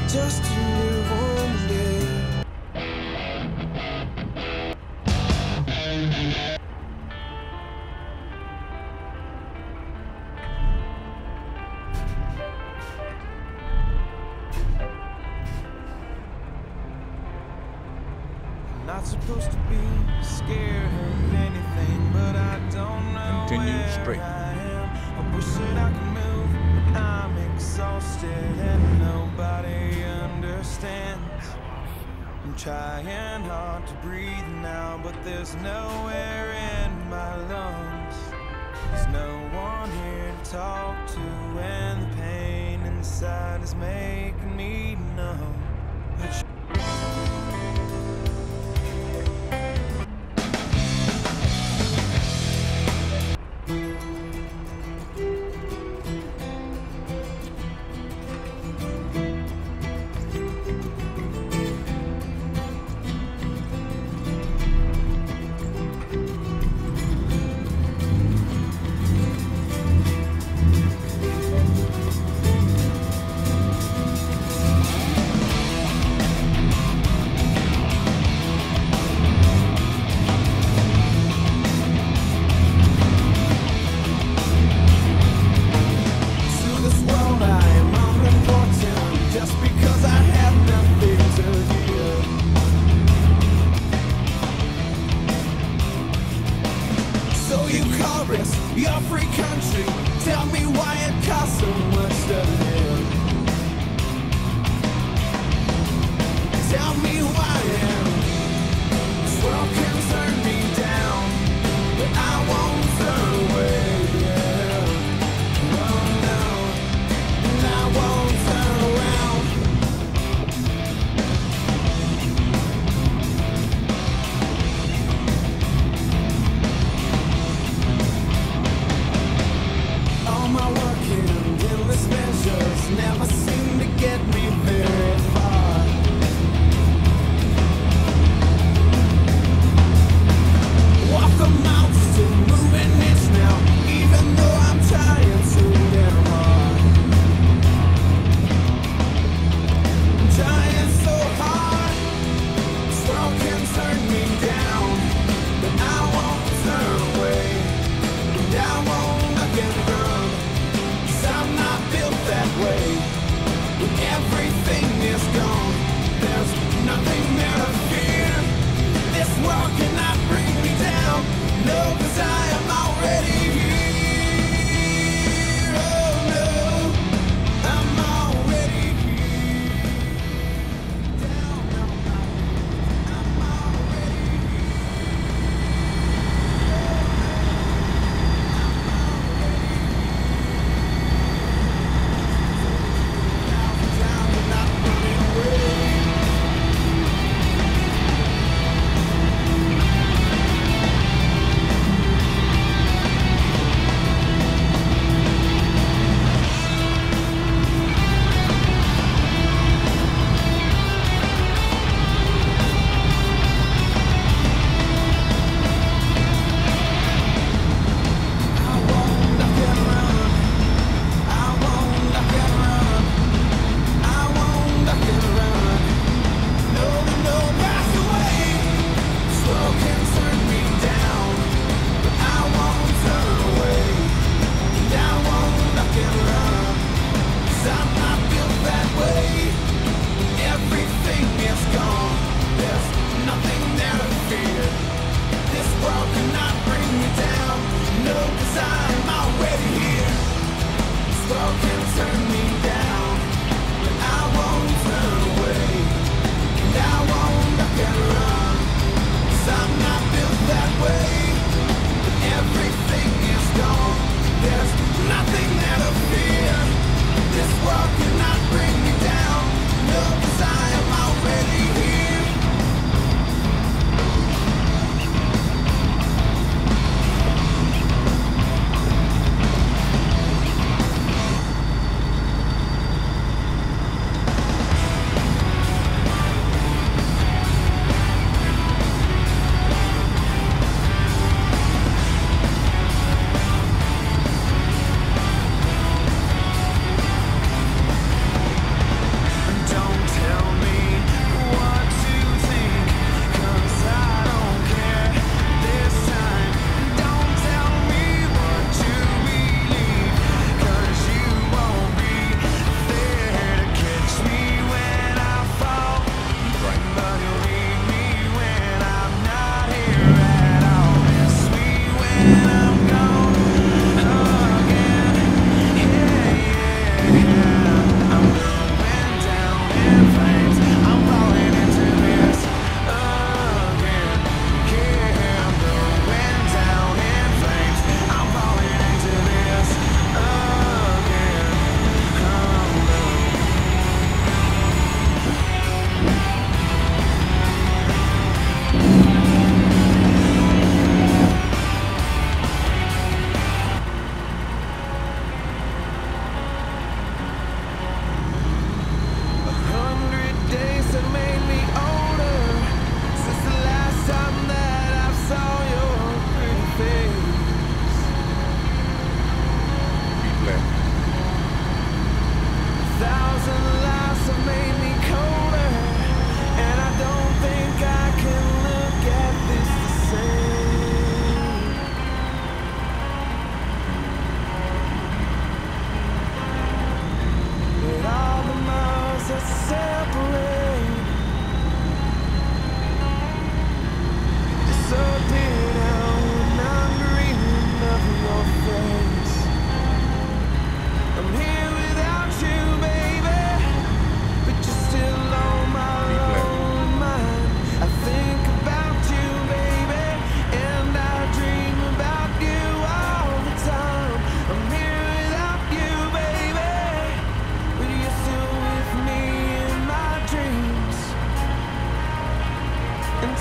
just to live one day. I'm not supposed to be scared of anything, but I don't know. Continue straight. I am. I wish that I could move, but I'm exhausted and nobody understands. I'm trying hard to breathe now, but there's no air in my lungs. There's no one here to talk to, and the pain inside is making me numb. But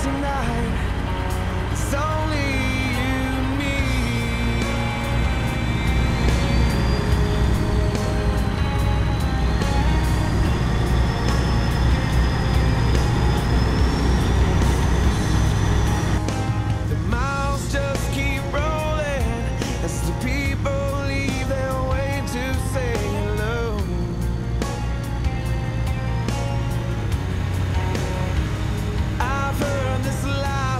tonight. It's only you and me. The miles just keep rolling as the people leave their way to say hello. I've heard this lie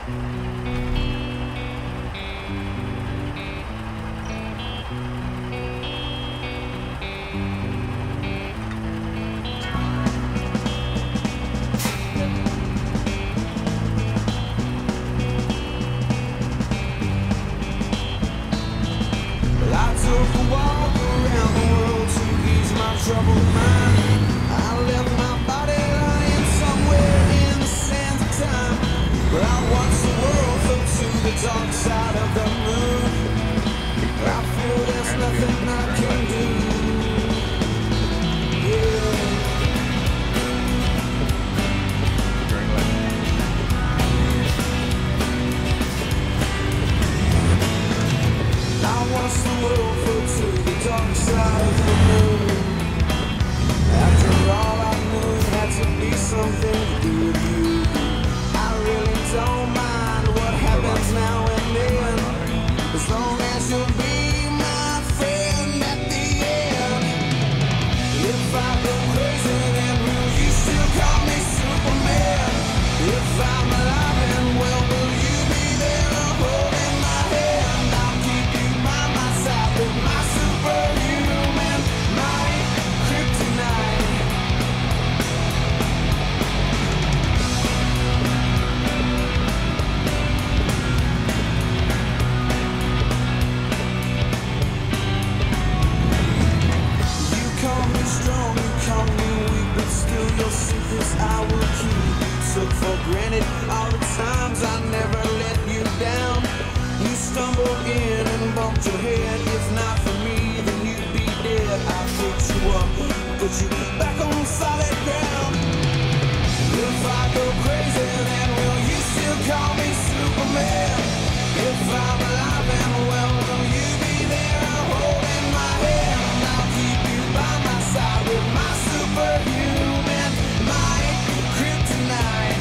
Troubled mind, I left my body lying somewhere in the sands of time. But I watch the world float to the dark side of the moon. I feel there's nothing I can do. Yeah. I watch the world float to the dark side of the moon. After all I knew it had to be something to do with you. I really don't mind what happens now and then, as long as you'll be my friend at the end. If I go crazy, then will you still call me Superman? If I'm alive and well, will you be there holding my hand? I'll keep you by my side with my superhuman might, kryptonite. Strong, you call me weak, but still your secrets I will keep. Took for granted all the times I never let you down. You stumbled in and bumped your head. If not for me, then you'd be dead. I picked you up, put you back on solid ground. If I go crazy, then will you still call me Superman? If I'm alive and well, will you be there holding my hand? I'll keep you by my side with my superhuman might, kryptonite.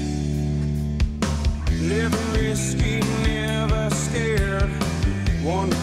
Living risky, never scared. One